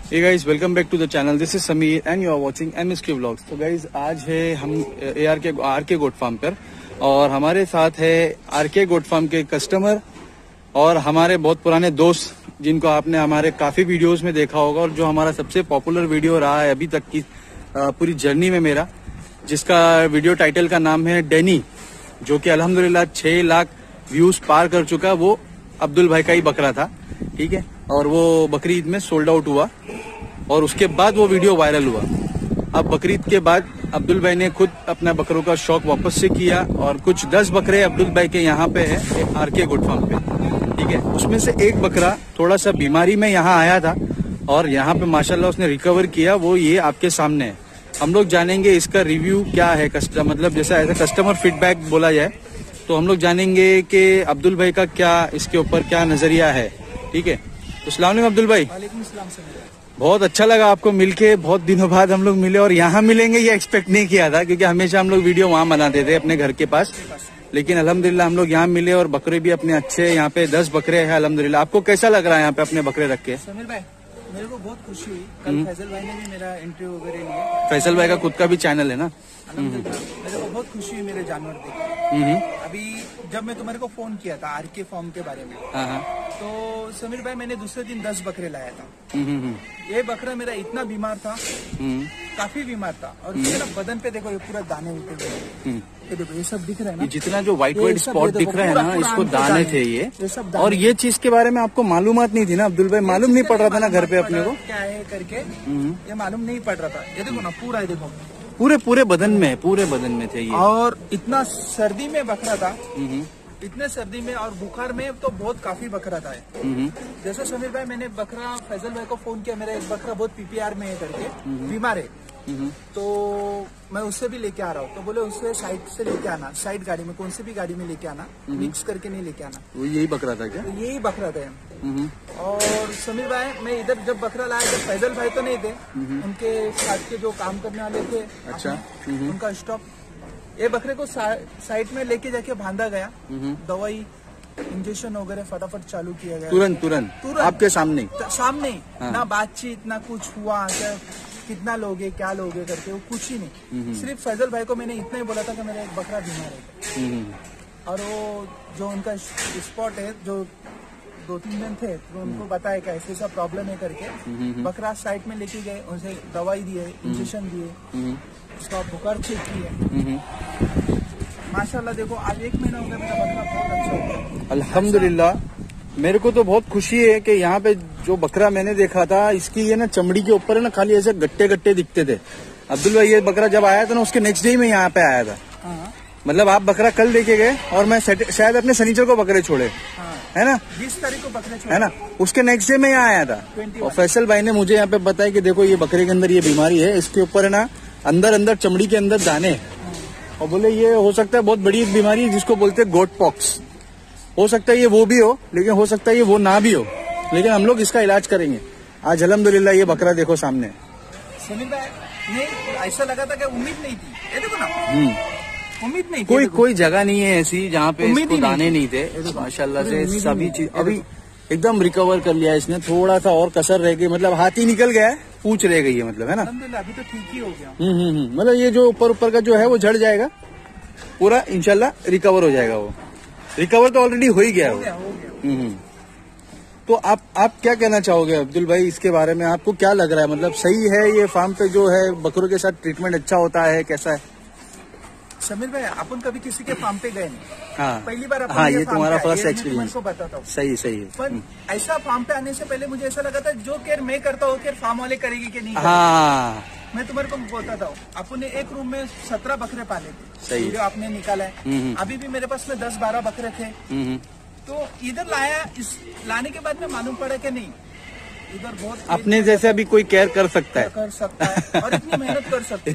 Hey guys, welcome back to the channel. This is Sameer and you are watching MSK Vlogs. तो guys आज है हम are के goat farm पर और हमारे साथ है आर के गोट फार्म के कस्टमर और हमारे बहुत पुराने दोस्त जिनको आपने हमारे काफी वीडियोस में देखा होगा और जो हमारा सबसे पॉपुलर वीडियो रहा है अभी तक की पूरी जर्नी में मेरा, जिसका वीडियो टाइटल का नाम है डैनी, जो कि अल्हम्दुलिल्लाह 6 लाख व्यूज पार कर चुका। वो अब्दुल भाई का ही बकरा था, ठीक है, और वो बकरीद में सोल्ड आउट हुआ और उसके बाद वो वीडियो वायरल हुआ। अब बकरीद के बाद अब्दुल भाई ने खुद अपना बकरों का शौक वापस से किया और कुछ 10 बकरे अब्दुल भाई के यहाँ पे है आर के गोट फार्म पे, ठीक है। उसमें से एक बकरा थोड़ा सा बीमारी में यहाँ आया था और यहाँ पे माशाल्लाह उसने रिकवर किया। वो ये आपके सामने है। हम लोग जानेंगे इसका रिव्यू क्या है, मतलब जैसा ऐसा कस्टमर फीडबैक बोला जाए तो हम लोग जानेंगे कि अब्दुल भाई का क्या इसके ऊपर क्या नजरिया है, ठीक है। अस्सलाम वालेकुम अब्दुल भाई। वालेकुम सलाम सर। बहुत अच्छा लगा आपको मिलके, बहुत दिनों बाद हम लोग मिले और यहाँ मिलेंगे ये एक्सपेक्ट नहीं किया था, क्योंकि हमेशा हम लोग वीडियो वहाँ बनाते थे अपने घर के पास, लेकिन अल्हम्दुलिल्लाह हम लोग यहाँ मिले और बकरे भी अपने अच्छे, यहाँ पे 10 बकरे हैं अल्हम्दुलिल्लाह। आपको कैसा लग रहा है यहाँ पे अपने बकरे रख के? समीर भाई मेरे को बहुत खुशी हुई, कल फैसल भाई ने भी मेरा इंटरव्यू वगैरह लिया। फैसल भाई का खुद का भी चैनल है ना। मेरे को बहुत खुशी हुई मेरे जानवर देख। अभी जब मैं तुम्हारे को फोन किया था आर के फार्म के बारे में, तो समीर भाई मैंने दूसरे दिन 10 बकरे लाया था। ये बकरा मेरा इतना बीमार था, काफी बीमार था, और इसके ना बदन पे देखो ये पूरा दाने निकल गए। ये देखो ये सब दिख रहा है ना, जितना जो व्हाइट स्पॉट दिख रहा है ना, इसको दाने थे ये सब दाने। और ये चीज के बारे में आपको मालूमात नहीं थी ना अब्दुल भाई? मालूम नहीं पड़ रहा था ना घर पे अपने को क्या है करके, ये मालूम नहीं पड़ रहा था। ये देखो ना पूरा, ये देखो पूरे बदन में थे ये। और इतना सर्दी में बकरा था, इतने सर्दी में और बुखार में तो बहुत काफी बकरा था। जैसे समीर भाई मैंने बकरा फैजल भाई को फोन किया, मेरा एक बकरा बहुत पीपीआर में है करके बीमार है, तो मैं उससे भी लेके आ रहा हूँ। तो बोले उससे साइड से लेके आना, साइड गाड़ी में, कौन सी भी गाड़ी में लेके आना, मिक्स करके नहीं लेके आना। वो यही बकरा था क्या? तो यही बकरा था। और समीर भाई मैं इधर जब बकरा लाया जब फैजल भाई तो नहीं थे, उनके साथ के जो काम करने वाले थे, अच्छा, उनका स्टॉप, ये बकरे को साइड में लेके जाके बांधा गया, दवाई इंजेक्शन वगैरह फटाफट चालू किया गया, तुरंत आपके सामने ना बातचीत ना कुछ हुआ, कितना लोगे क्या लोगे करके, वो कुछ ही नहीं। सिर्फ फैजल भाई को मैंने इतना ही बोला था कि मेरा एक बकरा बीमार है, और वो जो उनका स्पॉट है, जो 2-3 दिन थे, तो उनको बताया कि ऐसे ऐसा प्रॉब्लम है करके, बकरा साइड में लेके गए, उनसे दवाई दिए, इंजेक्शन दिए, उसका बुखार चेक किए। माशाल्लाह देखो आज 1 महीना हो गया, मेरा बकरा बहुत अच्छा हो गया अल्हम्दुलिल्लाह। मेरे को तो बहुत खुशी है कि यहाँ पे जो बकरा मैंने देखा था, इसकी ये ना चमड़ी के ऊपर है ना खाली ऐसे गट्टे दिखते थे। अब्दुल भाई ये बकरा जब आया था ना, उसके नेक्स्ट डे में यहाँ पे आया था। मतलब आप बकरा कल लेके गए और मैं शायद अपने शनिचर को बकरे छोड़े, है ना, 20 तारीख को बकरे छोड़े, है ना, उसके नेक्स्ट डे में यहाँ आया था। और फैसल भाई ने मुझे यहाँ पे बताया कि देखो ये बकरे के अंदर ये बीमारी है, इसके ऊपर है ना अंदर चमड़ी के अंदर दाने, और बोले ये हो सकता है बहुत बड़ी एक बीमारी है जिसको बोलते हैं गोट पॉक्स। हो सकता है ये वो भी हो, लेकिन हो सकता है ये वो ना भी हो, लेकिन हम लोग इसका इलाज करेंगे। आज अल्हम्दुलिल्लाह ये बकरा देखो सामने। समीर भाई नहीं ऐसा लगा था कि उम्मीद नहीं थी, ये देखो ना, उम्मीद नहीं थी। कोई जगह नहीं है ऐसी जहाँ पे इसको दाने नहीं थे। माशाल्लाह से सभी चीज अभी एकदम रिकवर कर लिया इसने। थोड़ा सा और कसर रह गई, मतलब हाथ ही निकल गया है, पूंछ रह गई है, मतलब है ना। अभी तो ठीक ही हो गया। मतलब ये जो ऊपर का जो है वो झड़ जाएगा पूरा, इंशाल्लाह रिकवर हो जाएगा। वो रिकवर तो ऑलरेडी हो ही गया हो गया। तो आप क्या कहना चाहोगे अब्दुल भाई इसके बारे में? आपको क्या लग रहा है, मतलब सही है ये फार्म पे जो है बकरों के साथ ट्रीटमेंट अच्छा होता है, कैसा है? समीर भाई अपन कभी किसी के फार्म पे गए नहीं, हाँ, पहली बार हाँ, ये तुम्हारा फर्स्ट एक्सपीरियंस को बताता हूँ। सही है। पर ऐसा फार्म पे आने से पहले मुझे ऐसा लगा था जो केयर मैं करता हूँ केयर फार्म वाले करेगी कि नहीं। हाँ, मैं तुम्हारे को बोलता था, अपन ने एक रूम में 17 बकरे पाले थे, सही, जो आपने निकाला है। अभी भी मेरे पास में 10-12 बकरे थे। तो इधर लाया, इस लाने के बाद में मालूम पड़ा कि नहीं, इधर बहुत अपने जैसे अभी कोई केयर कर सकता है और इतनी मेहनत कर सकते,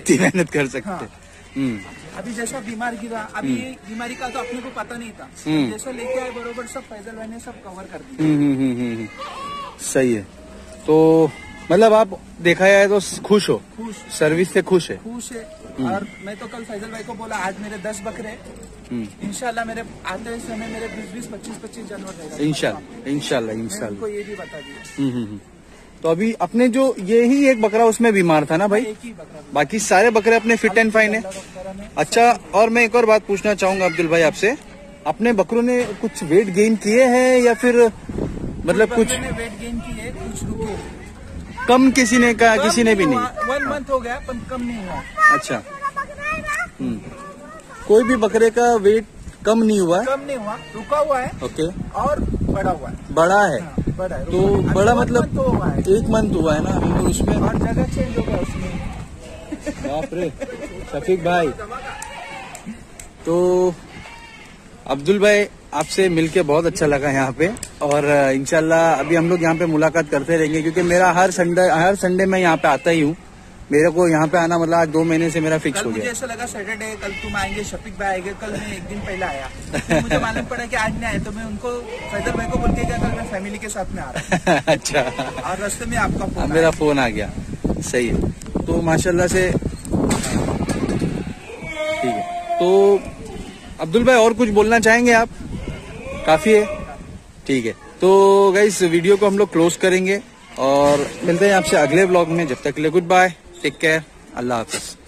अभी जैसा बीमार गिरा, अभी ये बीमारी का तो अपने को पता नहीं था, जैसा लेके आए बरोबर सब फैजल भाई ने सब कवर कर दिया। सही है। तो मतलब आप देखा जाए तो खुश हो? सर्विस से खुश है? और मैं तो कल फैजल भाई को बोला आज मेरे 10 बकरे, इंशाल्लाह मेरे आते समय मेरे 20-25 जानवर रहेगा, इंशाल्लाह इंशाल्लाह। उनको ये भी बता दिया। तो अभी अपने जो यही एक बकरा उसमें बीमार था ना भाई? एक ही बकरा, बाकी सारे बकरे अपने फिट एंड फाइन है। अच्छा, और मैं एक और बात पूछना चाहूंगा अब्दुल भाई आपसे, अपने बकरों ने कुछ वेट गेन किए हैं या फिर मतलब कुछ वेट गेन किए, कुछ रुके, कम किसी ने कहा? किसी ने भी नहीं। 1 मंथ हो गया पर कम नहीं हुआ। अच्छा, कोई भी बकरे का वेट कम नहीं हुआ है? कम नहीं हुआ, रुका हुआ है। ओके। और बड़ा हुआ है। बड़ा है? हाँ, बड़ा है। तो बड़ा मतलब तो हुआ है, 1 मंथ हुआ है ना अभी, तो उसमें और जगह चेंज हो गया उसमें। बाप रे शफीक भाई। तो अब्दुल भाई आपसे मिलके बहुत अच्छा लगा यहाँ पे, और इंशाल्लाह अभी हम लोग यहाँ पे मुलाकात करते रहेंगे, क्योंकि मेरा हर संडे मैं यहाँ पे आता ही हूँ। मेरे को यहाँ पे आना मतलब आज 2 महीने से मेरा फिक्स हो गया। मुझे ऐसा लगा सैटरडे कल तुम आएंगे, शफीक भाई आएंगे, कल मैं 1 दिन पहले आया। तो मुझे मालूम पड़ा कि आज नहीं आए, तो मैं उनको फैजल भाई को बोल के गया कल मैं फैमिली के साथ में आ रहा हूँ। अच्छा, और रास्ते में आपका फोन, मेरा फोन आ गया। सही है, तो माशाल्लाह से ठीक है। तो अब्दुल भाई और कुछ बोलना चाहेंगे आप? काफी है, ठीक है। तो गाइस वीडियो को हम लोग क्लोज करेंगे और मिलते हैं आपसे अगले व्लॉग में। जब तक के लिए गुड बाय, टेक केयर, अल्लाह हाफिज।